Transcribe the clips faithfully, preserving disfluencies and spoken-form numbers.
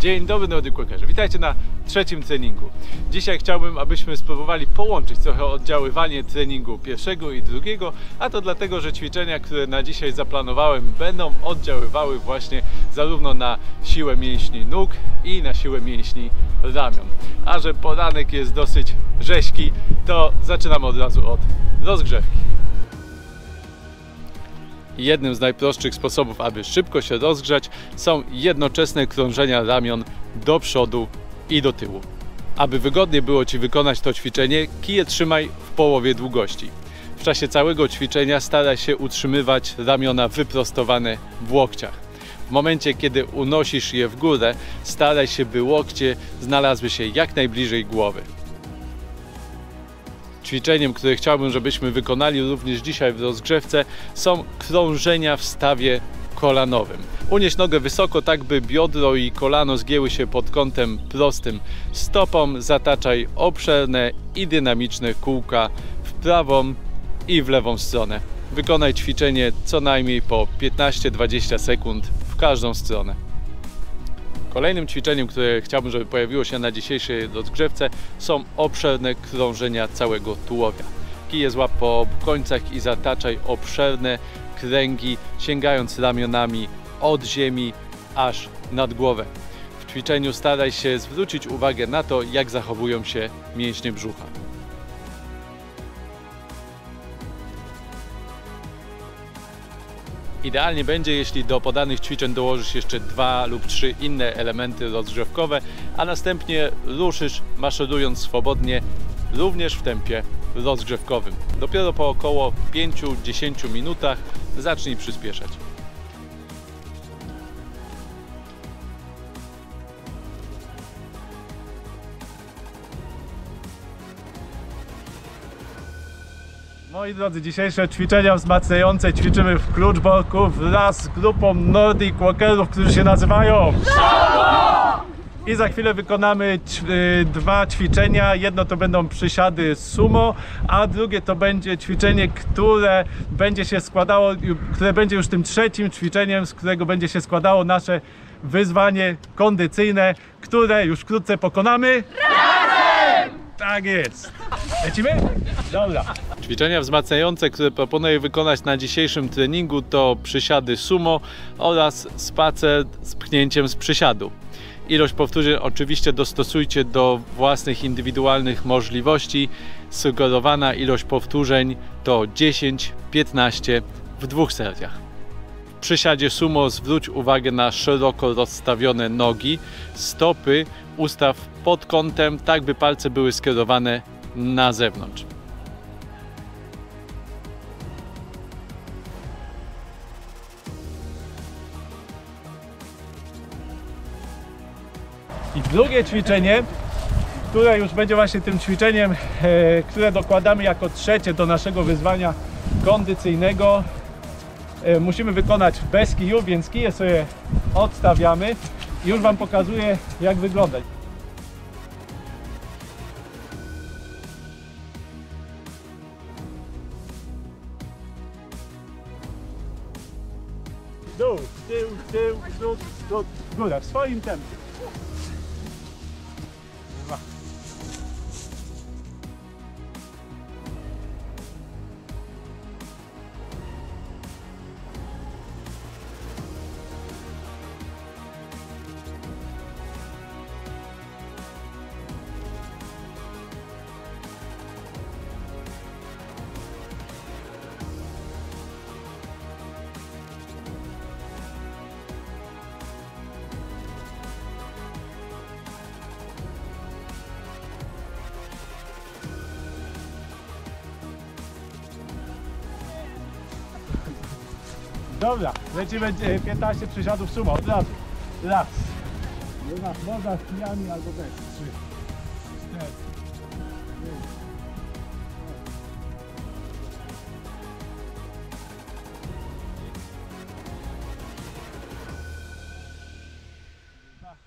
Dzień dobry Nordic Walkerze, witajcie na trzecim treningu. Dzisiaj chciałbym, abyśmy spróbowali połączyć trochę oddziaływanie treningu pierwszego i drugiego, a to dlatego, że ćwiczenia, które na dzisiaj zaplanowałem, będą oddziaływały właśnie zarówno na siłę mięśni nóg i na siłę mięśni ramion. A że poranek jest dosyć rzeźki, to zaczynamy od razu od rozgrzewki. Jednym z najprostszych sposobów, aby szybko się rozgrzać, są jednoczesne krążenia ramion do przodu i do tyłu. Aby wygodnie było Ci wykonać to ćwiczenie, kije trzymaj w połowie długości. W czasie całego ćwiczenia staraj się utrzymywać ramiona wyprostowane w łokciach. W momencie, kiedy unosisz je w górę, staraj się, by łokcie znalazły się jak najbliżej głowy. Ćwiczeniem, które chciałbym, żebyśmy wykonali również dzisiaj w rozgrzewce, są krążenia w stawie kolanowym. Unieś nogę wysoko, tak by biodro i kolano zgięły się pod kątem prostym stopą. Zataczaj obszerne i dynamiczne kółka w prawą i w lewą stronę. Wykonaj ćwiczenie co najmniej po piętnaście do dwudziestu sekund w każdą stronę. Kolejnym ćwiczeniem, które chciałbym, żeby pojawiło się na dzisiejszej rozgrzewce, są obszerne krążenia całego tułowia. Kije złap po końcach i zataczaj obszerne kręgi, sięgając ramionami od ziemi aż nad głowę. W ćwiczeniu staraj się zwrócić uwagę na to, jak zachowują się mięśnie brzucha. Idealnie będzie, jeśli do podanych ćwiczeń dołożysz jeszcze dwa lub trzy inne elementy rozgrzewkowe, a następnie ruszysz, maszerując swobodnie, również w tempie rozgrzewkowym. Dopiero po około pięciu do dziesięciu minutach zacznij przyspieszać. Moi drodzy, dzisiejsze ćwiczenia wzmacniające ćwiczymy w Kluczborku wraz z grupą Nordic Walkerów, którzy się nazywają Szabo! I za chwilę wykonamy dwa ćwiczenia. Jedno to będą przysiady sumo, a drugie to będzie ćwiczenie, które będzie się składało, które będzie już tym trzecim ćwiczeniem, z którego będzie się składało nasze wyzwanie kondycyjne, które już wkrótce pokonamy. Razem! Tak jest! Lecimy? Dobra. Ćwiczenia wzmacniające, które proponuję wykonać na dzisiejszym treningu, to przysiady sumo oraz spacer z pchnięciem z przysiadu. Ilość powtórzeń oczywiście dostosujcie do własnych indywidualnych możliwości. Sugerowana ilość powtórzeń to dziesięć do piętnastu w dwóch seriach. W przysiadzie sumo zwróć uwagę na szeroko rozstawione nogi, stopy ustaw pod kątem, tak by palce były skierowane na zewnątrz. I drugie ćwiczenie, które już będzie właśnie tym ćwiczeniem, e, które dokładamy jako trzecie do naszego wyzwania kondycyjnego. E, musimy wykonać bez kijów, więc kije sobie odstawiamy i już Wam pokazuję, jak wyglądać. Dół, tył, tył, dół, dół, góra, w swoim tempie. Dwa. Dobra, lecimy piętnaście przysiadów sumo od razu. Raz. Raz, można z kijami albo bez. Trzy. Cztery. Pięć. Dwa.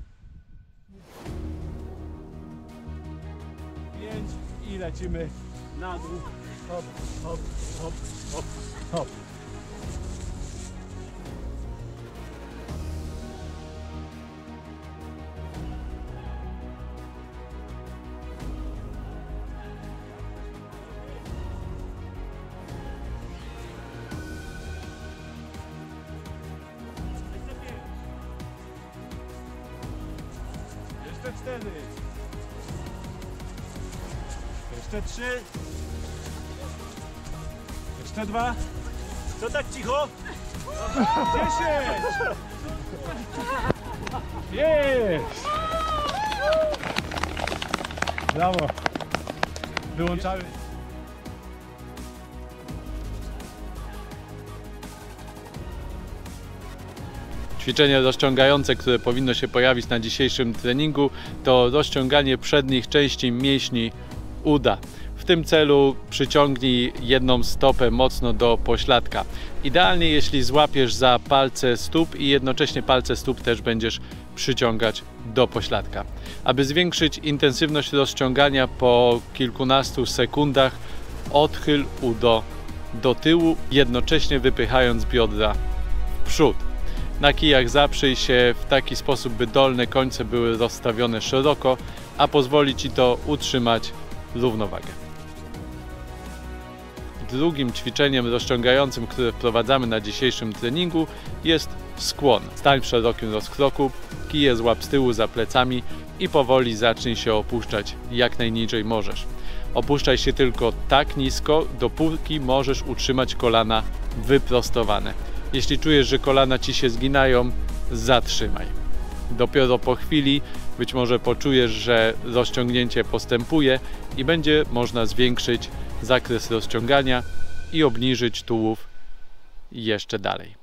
Pięć. I lecimy na dół. Hop, hop, hop, hop, hop. cztery. Jeszcze trzy. Jeszcze dwa. Co tak cicho? Dziesięć. Jest. Brawo. Wyłączamy. Ćwiczenie rozciągające, które powinno się pojawić na dzisiejszym treningu, to rozciąganie przednich części mięśni uda. W tym celu przyciągnij jedną stopę mocno do pośladka. Idealnie, jeśli złapiesz za palce stóp i jednocześnie palce stóp też będziesz przyciągać do pośladka. Aby zwiększyć intensywność rozciągania po kilkunastu sekundach, odchyl udo do tyłu, jednocześnie wypychając biodra w przód. Na kijach zaprzyj się w taki sposób, by dolne końce były rozstawione szeroko, a pozwoli Ci to utrzymać równowagę. Drugim ćwiczeniem rozciągającym, które wprowadzamy na dzisiejszym treningu, jest skłon. Stań w szerokim rozkroku, kije złap z tyłu za plecami i powoli zacznij się opuszczać jak najniżej możesz. Opuszczaj się tylko tak nisko, dopóki możesz utrzymać kolana wyprostowane. Jeśli czujesz, że kolana Ci się zginają, zatrzymaj. Dopiero po chwili być może poczujesz, że rozciągnięcie postępuje i będzie można zwiększyć zakres rozciągania i obniżyć tułów jeszcze dalej.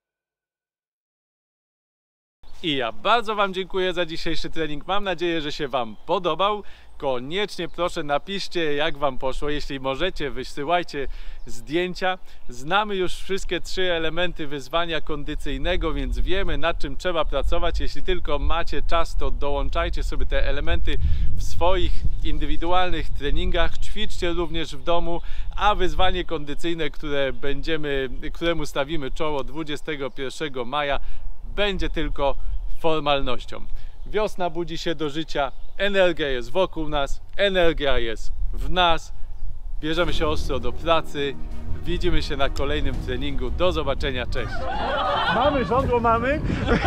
I ja bardzo Wam dziękuję za dzisiejszy trening. Mam nadzieję, że się Wam podobał. Koniecznie proszę napiszcie, jak Wam poszło. Jeśli możecie, wysyłajcie zdjęcia. Znamy już wszystkie trzy elementy wyzwania kondycyjnego, więc wiemy, nad czym trzeba pracować. Jeśli tylko macie czas, to dołączajcie sobie te elementy w swoich indywidualnych treningach. Ćwiczcie również w domu, a wyzwanie kondycyjne, które będziemy, któremu stawimy czoło dwudziestego pierwszego maja, będzie tylko formalnością. Wiosna budzi się do życia, energia jest wokół nas, energia jest w nas. Bierzemy się ostro do pracy. Widzimy się na kolejnym treningu. Do zobaczenia, cześć. Mamy żądło, mamy.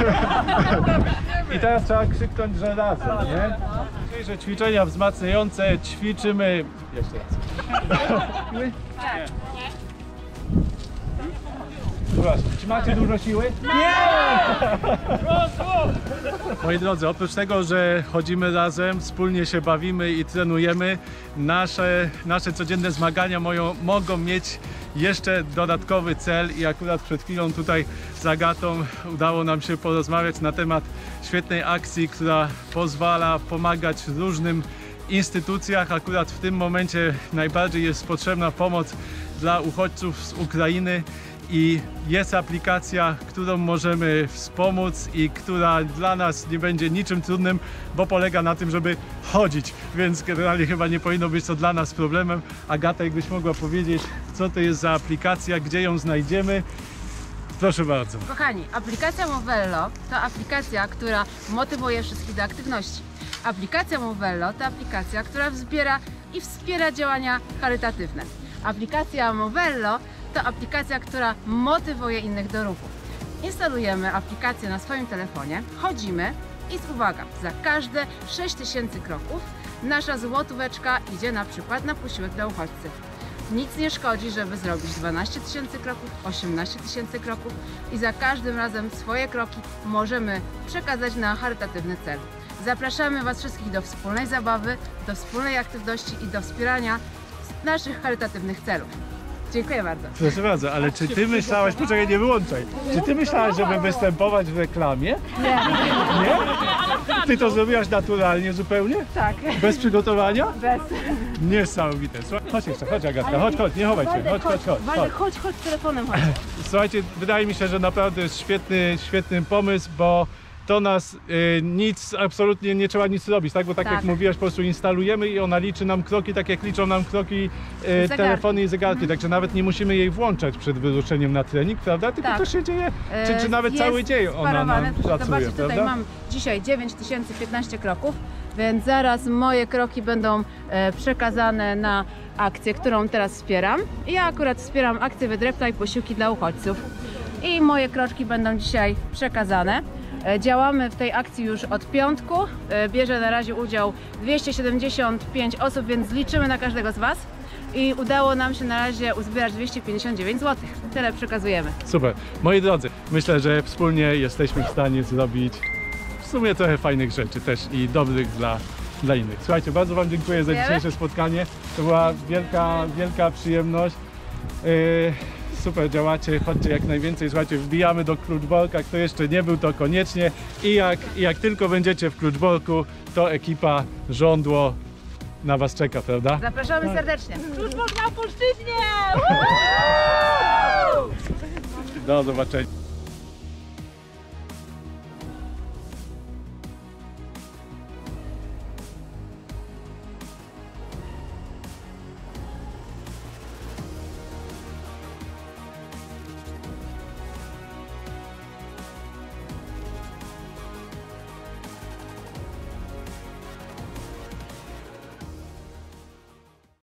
I teraz trzeba krzyknąć, że razem, nie? Dzisiejsze ćwiczenia wzmacniające ćwiczymy... Jeszcze raz. Nie. Czy macie dużo siły? Nie! Moi drodzy, oprócz tego, że chodzimy razem, wspólnie się bawimy i trenujemy, nasze, nasze codzienne zmagania moją, mogą mieć jeszcze dodatkowy cel i akurat przed chwilą tutaj z Agatą udało nam się porozmawiać na temat świetnej akcji, która pozwala pomagać różnym instytucjach. Akurat w tym momencie najbardziej jest potrzebna pomoc dla uchodźców z Ukrainy. I jest aplikacja, którą możemy wspomóc i która dla nas nie będzie niczym trudnym, bo polega na tym, żeby chodzić, więc generalnie chyba nie powinno być to dla nas problemem. Agata, jakbyś mogła powiedzieć, co to jest za aplikacja, gdzie ją znajdziemy? Proszę bardzo. Kochani, aplikacja Movello to aplikacja, która motywuje wszystkich do aktywności. Aplikacja Movello to aplikacja, która wspiera i wspiera działania charytatywne. Aplikacja Movello to aplikacja, która motywuje innych do ruchu. Instalujemy aplikację na swoim telefonie, chodzimy i uwaga, za każde sześć tysięcy kroków nasza złotóweczka idzie na przykład na posiłek dla uchodźcy. Nic nie szkodzi, żeby zrobić dwanaście tysięcy kroków, osiemnaście tysięcy kroków i za każdym razem swoje kroki możemy przekazać na charytatywny cel. Zapraszamy Was wszystkich do wspólnej zabawy, do wspólnej aktywności i do wspierania naszych charytatywnych celów. Dziękuję bardzo. Proszę bardzo, ale czy Ty myślałaś, poczekaj, nie wyłączaj, czy Ty myślałaś, żeby występować w reklamie? Nie. Nie? Ty to zrobiłaś naturalnie zupełnie? Tak. Bez przygotowania? Bez. Niesamowite. Słuchaj, chodź jeszcze, chodź Agatka, chodź, chodź, nie chowaj się, chodź, chodź, chodź. Chodź, chodź, chodź z telefonem, chodź. Słuchajcie, wydaje mi się, że naprawdę jest świetny, świetny pomysł, bo to nas y, nic, absolutnie nie trzeba nic robić, tak? Bo tak, Tak. jak mówiłaś, po prostu instalujemy i ona liczy nam kroki, tak jak liczą nam kroki y, Zegarki. telefony i zegarki, mhm. Także nawet nie musimy jej włączać przed wyruszeniem na trening, prawda? Tylko Tak. to się dzieje, czy, czy nawet Jest cały dzień ona sparowane. nam pracuje, Zobaczcie, tutaj prawda? mam dzisiaj dziewięć tysięcy piętnaście kroków, więc zaraz moje kroki będą e, przekazane na akcję, którą teraz wspieram. Ja akurat wspieram akcję Wydreptaj posiłki dla uchodźców i moje kroczki będą dzisiaj przekazane. E, Działamy w tej akcji już od piątku. E, Bierze na razie udział dwieście siedemdziesiąt pięć osób, więc liczymy na każdego z Was. I udało nam się na razie uzbierać dwieście pięćdziesiąt dziewięć złotych. Tyle przekazujemy. Super. Moi drodzy, myślę, że wspólnie jesteśmy w stanie zrobić w sumie trochę fajnych rzeczy też i dobrych dla, dla innych. Słuchajcie, bardzo Wam dziękuję za Dziękujemy. dzisiejsze spotkanie. To była wielka, wielka przyjemność. Yy, super działacie, chodźcie jak najwięcej. Słuchajcie, wbijamy do Kluczborka. Kto jeszcze nie był, to koniecznie. I jak, i jak tylko będziecie w Kluczborku, to ekipa Żądło na Was czeka, prawda? Zapraszamy serdecznie. Kluczbork na Opolszczyźnie! Do zobaczenia.